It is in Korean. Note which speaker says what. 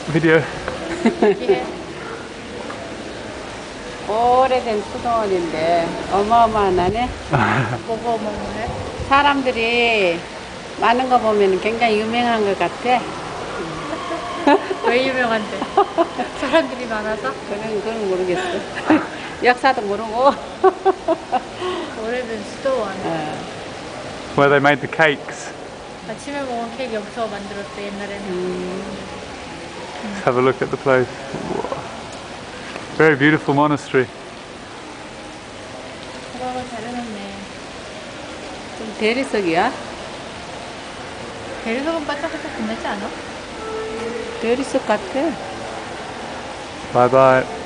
Speaker 1: video.
Speaker 2: 오래된 수도원인데 어마어마하네.
Speaker 3: 뭐가 어마어마해?
Speaker 2: 사람들이 많은 거 보면 굉장히 유명한 것 같아.
Speaker 3: 왜 유명한데? 사람들이 많아서?
Speaker 2: 그건 모르겠어. 역사도 모르고.
Speaker 3: 오래된 수도원.
Speaker 1: Where they made the cakes.
Speaker 3: 아침에 먹은 케이크 여기서 만들었대, 옛날에는.
Speaker 1: Let's have a look at the place. Very beautiful monastery.
Speaker 3: 그거가 잘 해놨네.
Speaker 2: 좀 대리석이야?
Speaker 3: 대리석은 반짝반짝 빛나지 않아?
Speaker 2: 대리석 같아.
Speaker 1: Bye bye.